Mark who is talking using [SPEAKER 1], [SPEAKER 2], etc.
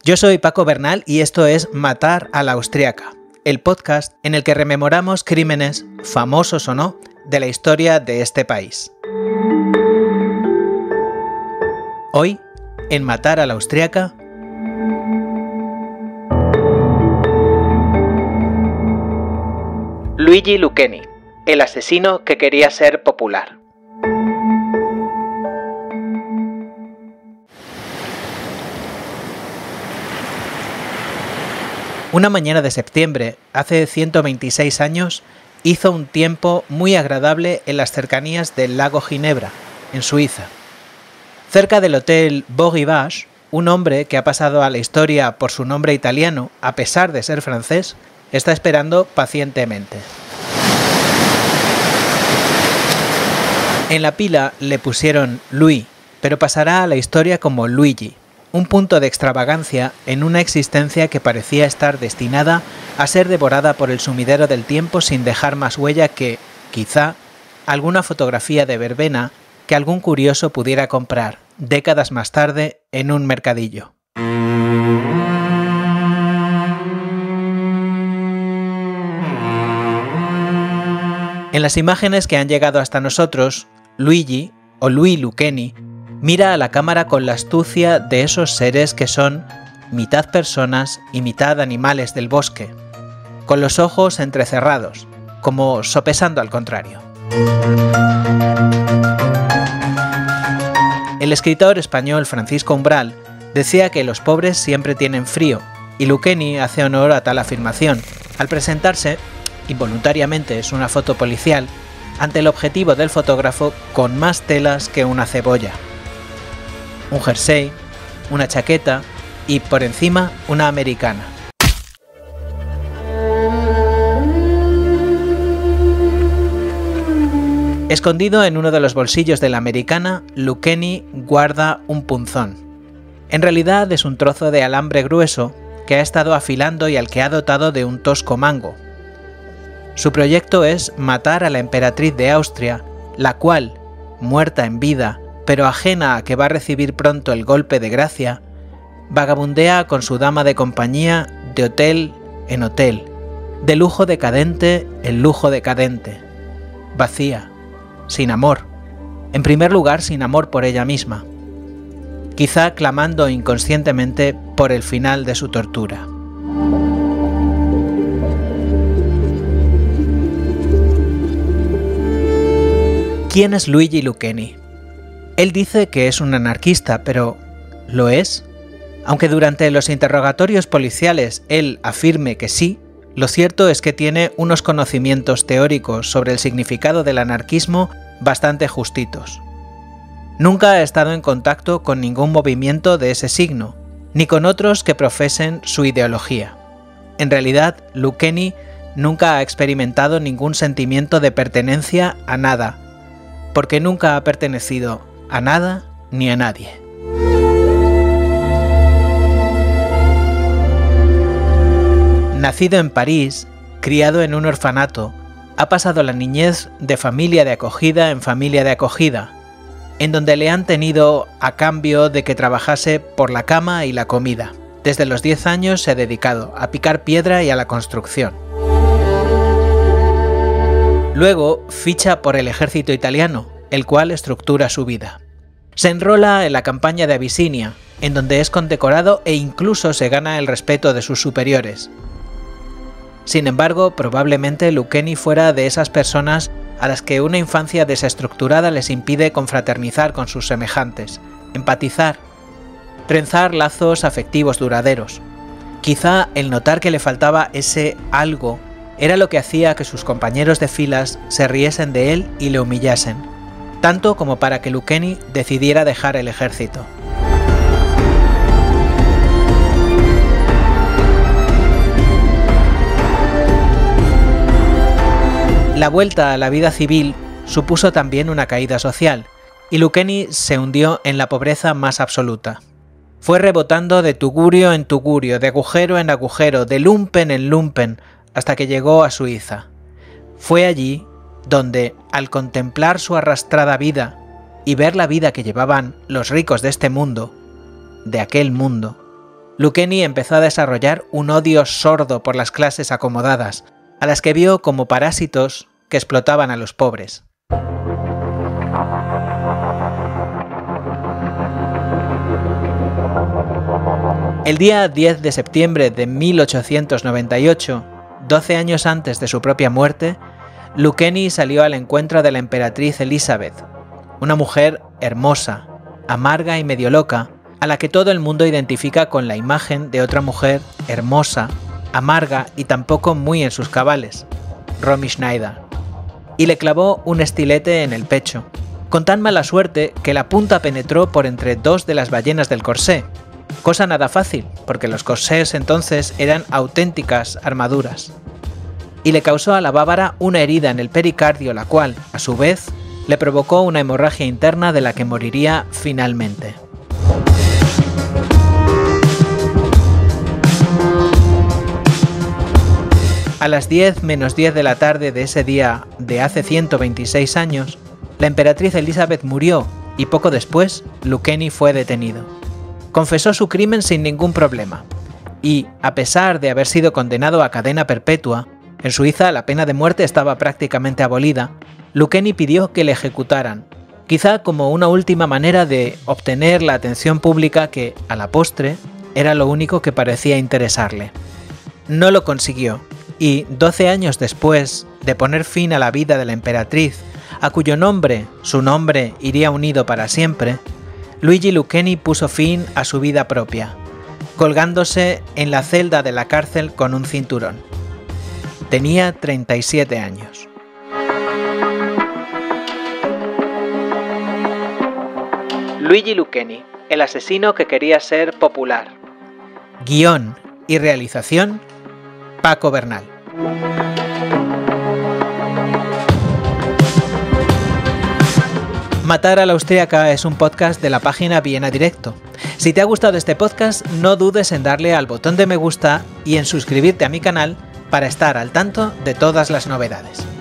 [SPEAKER 1] Yo soy Paco Bernal y esto es Matar a la Austriaca, el podcast en el que rememoramos crímenes, famosos o no, de la historia de este país. Hoy, en Matar a la Austriaca, Luigi Lucchini, el asesino que quería ser popular. Una mañana de septiembre, hace 126 años, hizo un tiempo muy agradable en las cercanías del lago Ginebra, en Suiza. Cerca del hotel Beau Rivage, un hombre que ha pasado a la historia por su nombre italiano, a pesar de ser francés, está esperando pacientemente. En la pila le pusieron Louis, pero pasará a la historia como Luigi, un punto de extravagancia en una existencia que parecía estar destinada a ser devorada por el sumidero del tiempo sin dejar más huella que, quizá, alguna fotografía de verbena que algún curioso pudiera comprar, décadas más tarde, en un mercadillo. En las imágenes que han llegado hasta nosotros, Luigi, o Louis Lucchini, mira a la cámara con la astucia de esos seres que son mitad personas y mitad animales del bosque, con los ojos entrecerrados, como sopesando al contrario. El escritor español Francisco Umbral decía que los pobres siempre tienen frío, y Lucchini hace honor a tal afirmación, al presentarse, involuntariamente es una foto policial, ante el objetivo del fotógrafo con más telas que una cebolla. Un jersey, una chaqueta y, por encima, una americana. Escondido en uno de los bolsillos de la americana, Lucchini guarda un punzón. En realidad es un trozo de alambre grueso que ha estado afilando y al que ha dotado de un tosco mango. Su proyecto es matar a la emperatriz de Austria, la cual, muerta en vida, pero ajena a que va a recibir pronto el golpe de gracia, vagabundea con su dama de compañía de hotel en hotel, de lujo decadente en lujo decadente, vacía, sin amor, en primer lugar sin amor por ella misma, quizá clamando inconscientemente por el final de su tortura. ¿Quién es Luigi Lucchini? Él dice que es un anarquista, pero ¿lo es? Aunque durante los interrogatorios policiales él afirme que sí, lo cierto es que tiene unos conocimientos teóricos sobre el significado del anarquismo bastante justitos. Nunca ha estado en contacto con ningún movimiento de ese signo, ni con otros que profesen su ideología. En realidad, Lucchini nunca ha experimentado ningún sentimiento de pertenencia a nada, porque nunca ha pertenecido a nada ni a nadie. Nacido en París, criado en un orfanato, ha pasado la niñez de familia de acogida en familia de acogida, en donde le han tenido a cambio de que trabajase por la cama y la comida. Desde los 10 años se ha dedicado a picar piedra y a la construcción. Luego ficha por el ejército italiano, el cual estructura su vida. Se enrola en la campaña de Abisinia, en donde es condecorado e incluso se gana el respeto de sus superiores. Sin embargo, probablemente Lucchini fuera de esas personas a las que una infancia desestructurada les impide confraternizar con sus semejantes, empatizar, trenzar lazos afectivos duraderos. Quizá el notar que le faltaba ese algo era lo que hacía que sus compañeros de filas se riesen de él y le humillasen, tanto como para que Lucchini decidiera dejar el ejército. La vuelta a la vida civil supuso también una caída social, y Lucchini se hundió en la pobreza más absoluta. Fue rebotando de tugurio en tugurio, de agujero en agujero, de lumpen en lumpen, hasta que llegó a Suiza. Fue allí donde, al contemplar su arrastrada vida y ver la vida que llevaban los ricos de este mundo, de aquel mundo, Lucchini empezó a desarrollar un odio sordo por las clases acomodadas, a las que vio como parásitos que explotaban a los pobres. El día 10 de septiembre de 1898, 12 años antes de su propia muerte, Lucchini salió al encuentro de la emperatriz Elizabeth, una mujer hermosa, amarga y medio loca, a la que todo el mundo identifica con la imagen de otra mujer hermosa, amarga y tampoco muy en sus cabales, Romy Schneider, y le clavó un estilete en el pecho, con tan mala suerte que la punta penetró por entre dos de las ballenas del corsé, cosa nada fácil, porque los corsés entonces eran auténticas armaduras, y le causó a la bávara una herida en el pericardio, la cual, a su vez, le provocó una hemorragia interna de la que moriría finalmente. A las 10 menos 10 de la tarde de ese día de hace 126 años, la emperatriz Elizabeth murió y poco después Lucchini fue detenido. Confesó su crimen sin ningún problema y, a pesar de haber sido condenado a cadena perpetua, en Suiza la pena de muerte estaba prácticamente abolida, Lucchini pidió que le ejecutaran, quizá como una última manera de obtener la atención pública que, a la postre, era lo único que parecía interesarle. No lo consiguió, y 12 años después de poner fin a la vida de la emperatriz, a cuyo nombre su nombre iría unido para siempre, Luigi Lucchini puso fin a su vida propia, colgándose en la celda de la cárcel con un cinturón. Tenía 37 años. Luigi Lucchini, el asesino que quería ser popular. Guión y realización, Paco Bernal. Matar a la austríaca es un podcast de la página Viena Directo. Si te ha gustado este podcast, no dudes en darle al botón de me gusta y en suscribirte a mi canal para estar al tanto de todas las novedades.